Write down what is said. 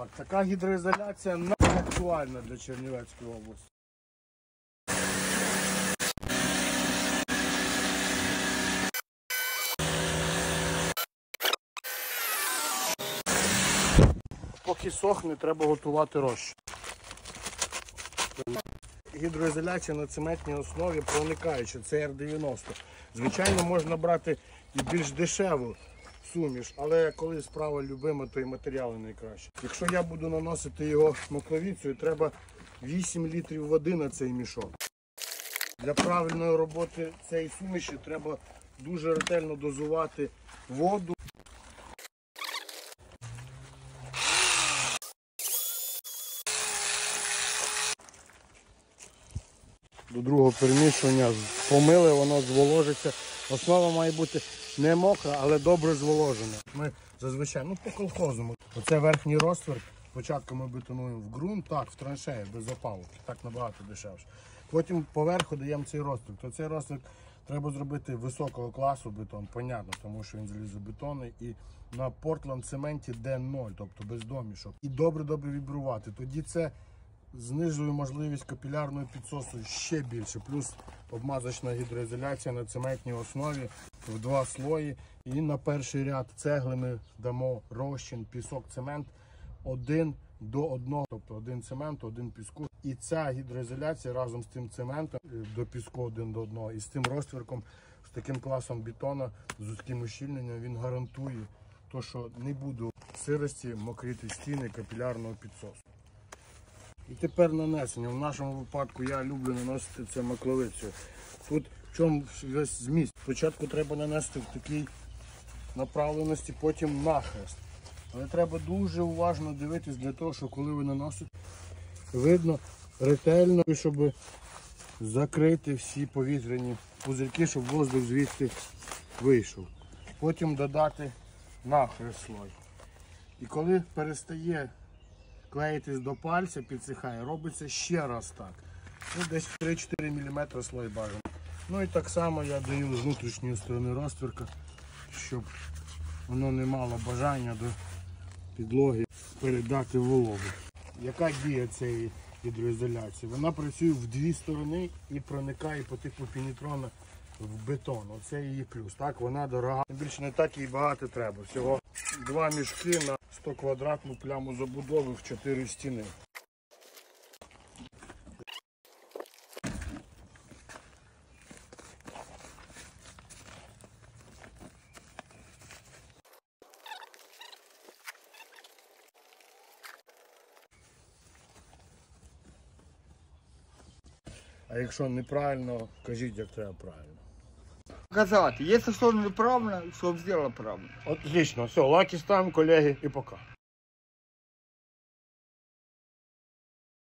Так, така гідроізоляція не актуальна для Чернівецької області. Поки сохне, треба готувати розчин. Гідроізоляція на цементній основі проникаюча, це R90. Звичайно, можна брати і більш дешеву суміш, але коли справа любима, то і матеріали найкращі. Якщо я буду наносити його макловицею, треба 8 літрів води на цей мішок. Для правильної роботи цієї суміші треба дуже ретельно дозувати воду. До другого перемішування помили, воно зволожиться. Основа має бути не мокра, але добре зволожена. Ми зазвичай, по колхозу, оце верхній розтвір, спочатку ми бетонуємо в ґрунт, так, в траншеї, без опалки, так набагато дешевше. Потім поверху даємо цей розтвір. То цей розтвір треба зробити високого класу бетон, понятно, тому що він залізобетонний. І на Портланд цементі D0, тобто без домішок. І добре-добре вібрувати. Тоді це знижує можливість капілярного підсосу ще більше. Плюс обмазочна гідроізоляція на цементній основі в 2 слої. І на перший ряд цегли ми дамо розчин, пісок, цемент 1 до 1. Тобто 1 цементу, 1 піску. І ця гідроізоляція разом з тим цементом до піску 1 до 1 і з тим розтвірком, з таким класом бетону, з узким ущільненням, він гарантує, що не буде сирості, мокріти стіни, капілярного підсосу. І тепер нанесення. В нашому випадку я люблю наносити це макловицею. Тут в чому весь зміст. Спочатку треба нанести в такій направленості, потім нахрест. Але треба дуже уважно дивитись для того, щоб коли ви наносите, видно ретельно, щоб закрити всі повітряні пузирки, щоб воздух звідти вийшов. Потім додати нахрест слой. І коли перестає клеїтись до пальця, підсихає, робиться ще раз так. Десь 3-4 мм слой бажано. І так само я даю з внутрішньої сторони розтвірка, щоб воно не мало бажання до підлоги передати вологу. Яка дія цієї гідроізоляції? Вона працює в 2 сторони і проникає по типу пенітрона в бетон. Оце її плюс. Так, вона дорога. Більше не так їй багато треба. Всього 2 мішки на 100 квадратну пляму забудови в 4 стіни. А якщо неправильно, кажіть, як треба правильно. Казати, якщо що неправильно, щоб зробити правильно. Отлично, все, лайки ставимо, колеги, і пока.